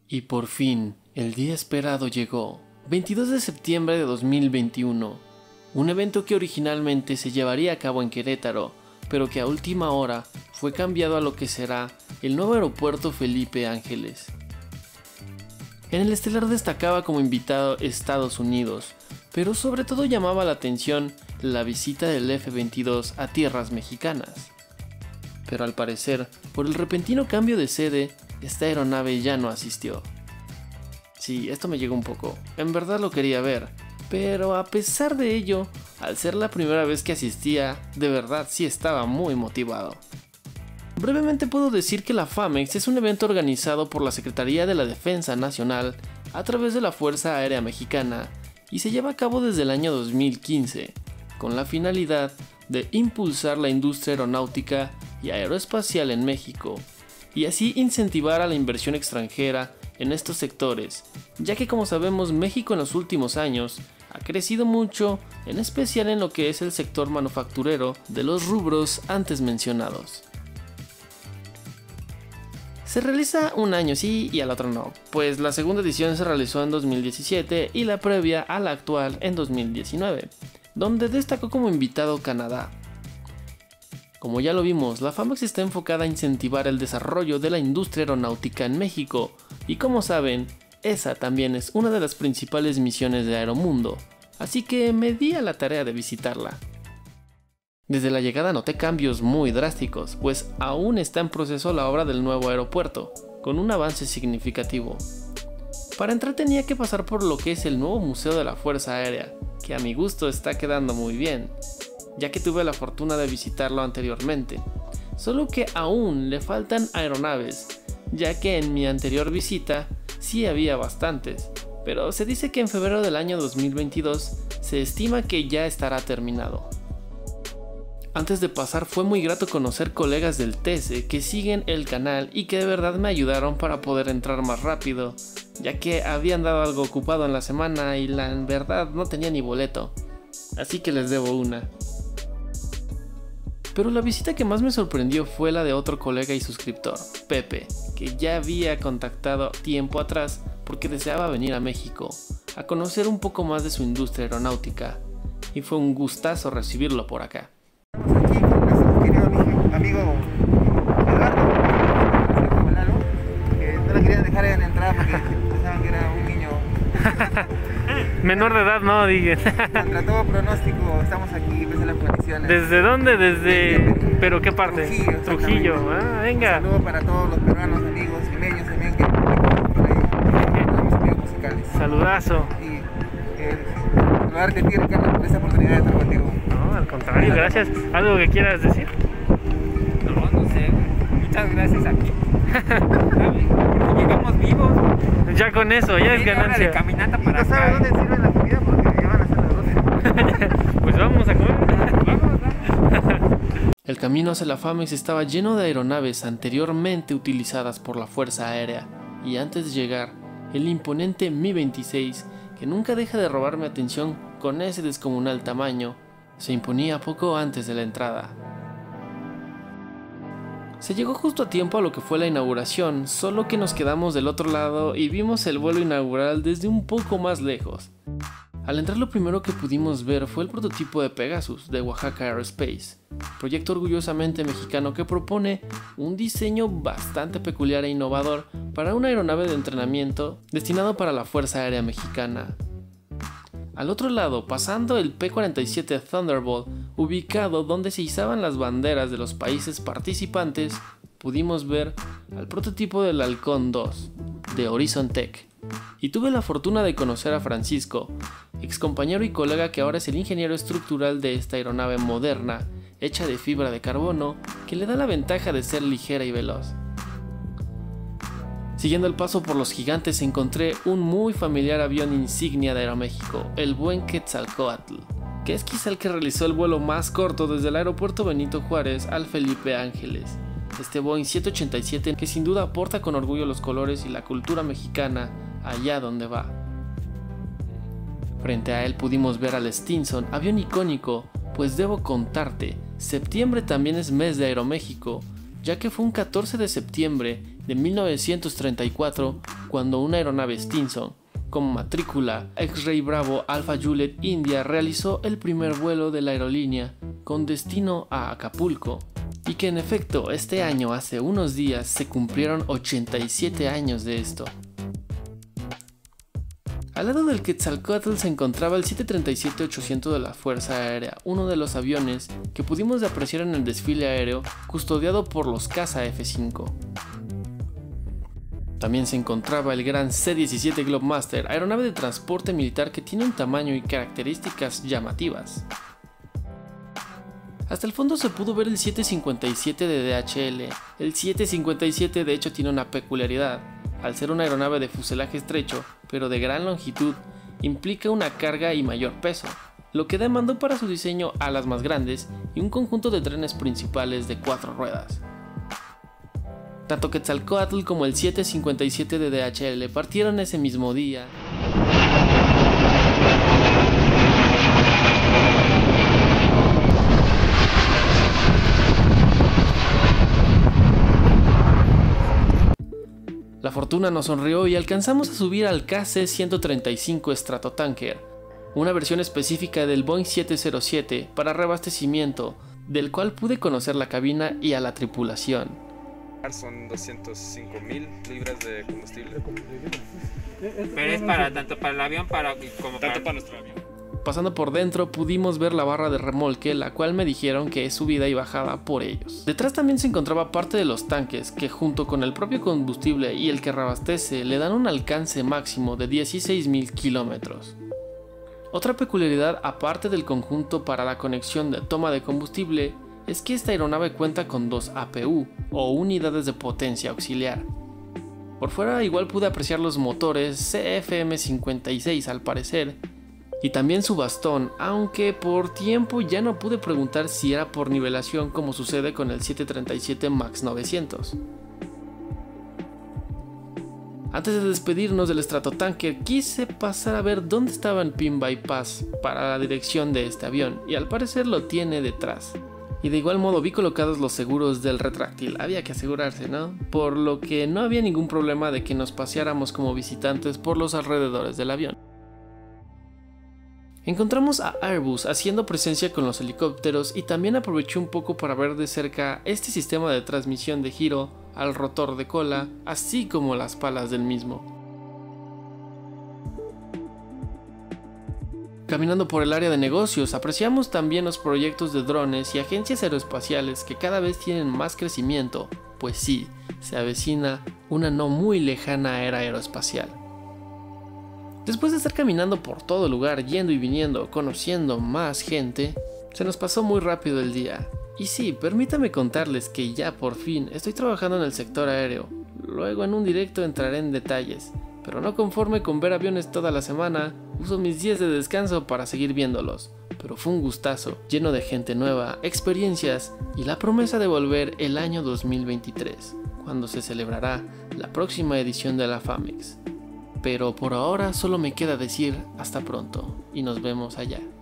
Y por fin, el día esperado llegó, 22 de septiembre de 2021, un evento que originalmente se llevaría a cabo en Querétaro, pero que a última hora fue cambiado a lo que será el nuevo aeropuerto Felipe Ángeles. En el estelar destacaba como invitado Estados Unidos, pero sobre todo llamaba la atención la visita del F-22 a tierras mexicanas. Pero al parecer, por el repentino cambio de sede, esta aeronave ya no asistió. Sí, esto me llegó un poco, en verdad lo quería ver, pero a pesar de ello, al ser la primera vez que asistía, de verdad sí estaba muy motivado. Brevemente puedo decir que la FAMEX es un evento organizado por la Secretaría de la Defensa Nacional a través de la Fuerza Aérea Mexicana y se lleva a cabo desde el año 2015, con la finalidad de impulsar la industria aeronáutica y aeroespacial en México, y así incentivar a la inversión extranjera en estos sectores, ya que como sabemos México en los últimos años ha crecido mucho, en especial en lo que es el sector manufacturero de los rubros antes mencionados. Se realiza un año sí y al otro no, pues la segunda edición se realizó en 2017 y la previa a la actual en 2019, donde destacó como invitado Canadá. Como ya lo vimos, la FAMEX está enfocada a incentivar el desarrollo de la industria aeronáutica en México, y como saben, esa también es una de las principales misiones de Aeromundo, así que me di a la tarea de visitarla. Desde la llegada noté cambios muy drásticos, pues aún está en proceso la obra del nuevo aeropuerto, con un avance significativo. Para entrar tenía que pasar por lo que es el nuevo Museo de la Fuerza Aérea, que a mi gusto está quedando muy bien, ya que tuve la fortuna de visitarlo anteriormente, solo que aún le faltan aeronaves, ya que en mi anterior visita sí había bastantes, pero se dice que en febrero del año 2022 se estima que ya estará terminado. Antes de pasar fue muy grato conocer colegas del TESE que siguen el canal y que de verdad me ayudaron para poder entrar más rápido, ya que había andado algo ocupado en la semana y en verdad no tenía ni boleto, así que les debo una. Pero la visita que más me sorprendió fue la de otro colega y suscriptor, Pepe, que ya había contactado tiempo atrás porque deseaba venir a México, a conocer un poco más de su industria aeronáutica, y fue un gustazo recibirlo por acá. Estamos aquí con nuestro querido amigo Eduardo, que no lo querían dejar en entrar porque pensaban que era un niño menor de edad, no digan. contra todo pronóstico. Estamos aquí pese a las condiciones. ¿Desde dónde? Desde... ¿Pero qué parte? Trujillo. Ah, venga. Un saludo para todos los peruanos, amigos limeños también que por ahí tenemos amigos musicales. Saludazo. Y saludarte a ti, Ricardo, por esta oportunidad de estar contigo. No, al contrario, gracias. ¿Algo que quieras decir? No sé. Muchas gracias aquí. Llegamos vivos. Ya con eso, ya es ganancia. De caminata para No sabes dónde sirven la comida porque ya van a ser las 12. Pues vamos a comer. Vamos. El camino hacia la FAMEX estaba lleno de aeronaves anteriormente utilizadas por la Fuerza Aérea, y antes de llegar, el imponente Mi-26, que nunca deja de robarme atención con ese descomunal tamaño, se imponía poco antes de la entrada. Se llegó justo a tiempo a lo que fue la inauguración, solo que nos quedamos del otro lado y vimos el vuelo inaugural desde un poco más lejos. Al entrar lo primero que pudimos ver fue el prototipo de Pegasus de Oaxaca Aerospace, proyecto orgullosamente mexicano que propone un diseño bastante peculiar e innovador para una aeronave de entrenamiento destinado para la Fuerza Aérea Mexicana. Al otro lado, pasando el P-47 Thunderbolt, ubicado donde se izaban las banderas de los países participantes, pudimos ver al prototipo del Halcón 2 de Horizon Tech. Y tuve la fortuna de conocer a Francisco, ex compañero y colega que ahora es el ingeniero estructural de esta aeronave moderna, hecha de fibra de carbono, que le da la ventaja de ser ligera y veloz. Siguiendo el paso por los gigantes encontré un muy familiar avión insignia de Aeroméxico, el buen Quetzalcóatl, que es quizá el que realizó el vuelo más corto desde el aeropuerto Benito Juárez al Felipe Ángeles. Este Boeing 787 que sin duda aporta con orgullo los colores y la cultura mexicana allá donde va. Frente a él pudimos ver al Stinson, avión icónico, pues debo contarte, septiembre también es mes de Aeroméxico, ya que fue un 14 de septiembre de 1934 cuando una aeronave Stinson, con matrícula X-Ray Bravo Alpha Juliet India, realizó el primer vuelo de la aerolínea con destino a Acapulco, y que en efecto este año, hace unos días, se cumplieron 87 años de esto. Al lado del Quetzalcóatl se encontraba el 737-800 de la Fuerza Aérea, uno de los aviones que pudimos apreciar en el desfile aéreo custodiado por los caza F-5. También se encontraba el gran C-17 Globemaster, aeronave de transporte militar que tiene un tamaño y características llamativas. Hasta el fondo se pudo ver el 757 de DHL. El 757 de hecho tiene una peculiaridad. Al ser una aeronave de fuselaje estrecho, pero de gran longitud, implica una carga y mayor peso, lo que demandó para su diseño alas más grandes y un conjunto de trenes principales de 4 ruedas. Tanto Quetzalcóatl como el 757 de DHL partieron ese mismo día. La fortuna nos sonrió y alcanzamos a subir al KC-135 Stratotanker, una versión específica del Boeing 707 para reabastecimiento, del cual pude conocer la cabina y a la tripulación. Son 205,000 libras de combustible. Pero es para tanto para el avión como para nuestro avión. Pasando por dentro pudimos ver la barra de remolque, la cual me dijeron que es subida y bajada por ellos. Detrás también se encontraba parte de los tanques que, junto con el propio combustible y el que reabastece, le dan un alcance máximo de 16,000 kilómetros. Otra peculiaridad aparte del conjunto para la conexión de toma de combustible es que esta aeronave cuenta con 2 APU o unidades de potencia auxiliar. Por fuera igual pude apreciar los motores CFM56 al parecer, y también su bastón, aunque por tiempo ya no pude preguntar si era por nivelación como sucede con el 737 MAX 900. Antes de despedirnos del Stratotanker, quise pasar a ver dónde estaba el pin bypass para la dirección de este avión, y al parecer lo tiene detrás. Y de igual modo vi colocados los seguros del retráctil, había que asegurarse, ¿no? Por lo que no había ningún problema de que nos paseáramos como visitantes por los alrededores del avión. Encontramos a Airbus haciendo presencia con los helicópteros y también aproveché un poco para ver de cerca este sistema de transmisión de giro al rotor de cola, así como las palas del mismo. Caminando por el área de negocios, apreciamos también los proyectos de drones y agencias aeroespaciales que cada vez tienen más crecimiento, pues sí, se avecina una no muy lejana era aeroespacial. Después de estar caminando por todo lugar, yendo y viniendo, conociendo más gente, se nos pasó muy rápido el día. Y sí, permítame contarles que ya por fin estoy trabajando en el sector aéreo. Luego en un directo entraré en detalles, pero no conforme con ver aviones toda la semana, uso mis días de descanso para seguir viéndolos. Pero fue un gustazo, lleno de gente nueva, experiencias y la promesa de volver el año 2023, cuando se celebrará la próxima edición de la FAMEX. Pero por ahora solo me queda decir hasta pronto y nos vemos allá.